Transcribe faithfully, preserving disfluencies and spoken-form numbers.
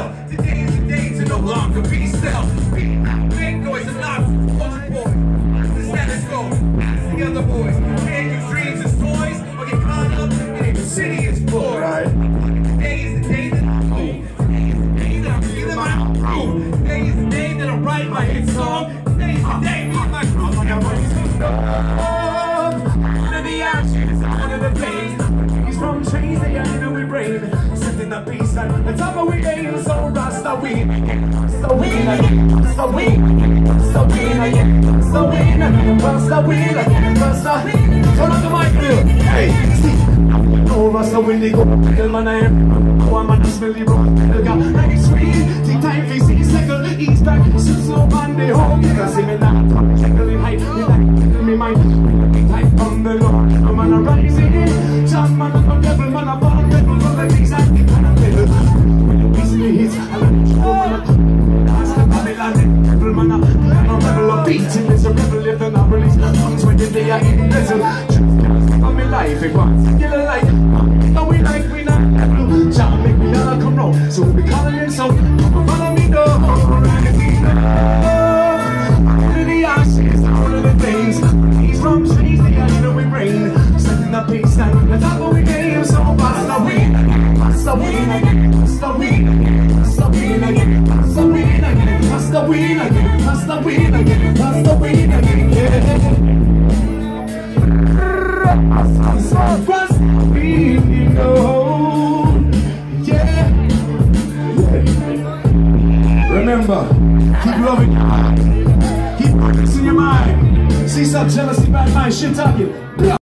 hell. Today is the day to no longer be still. Make noise and not culture boy. The status quo, it's the other boys. Can't use dreams as toys or get caught up in a city explored. Right. Today is the day that I move. Today is the day that I'm feeling my groove. Today is the day that I write my hit song. Today is the day me and my crew like I'm ready to one of the actions, one of the pains. He's from trees, they are in we brain. Sitting the peace and the top of we aim. So Rasta we, so we, so we, so we, so we, Rasta we, Rasta. Turn on the mic, Bill. Hey, see. Oh, Rasta when they go, tell my name. Oh, I'm a smelly bro. The guy, like sweet. Take time, face it, second, east back. Sit so man, they home. Because they may not come, checkling high. You like, me mind. Type on the Lord. I'm on a rising. John, man, I'm a devil, man, I'm born devil. All the things I think I'm a devil. When you miss me, hits, I like to go on a that's the Babylon. Devil, man, I'm a rebel of beating. There's a rebel if they're not released. Songs when they are in vessel. On me life, it wants kill a life. And we like, we not devil. John, make me all come round. So we calling him so. Follow me, though. One of the ashes, one of the things. He's from trees, they are in the rain. Setting the peace and the top of we game. So pass the wind, pass the wind again, pass the wind, pass the wind again, pass the wind again, pass the wind again, pass the wind again, pass the wind again, yeah. Pass the wind, you know, yeah. Remember, keep loving your heart, keep focusing your mind. See some jealousy, bad mind, shit talking.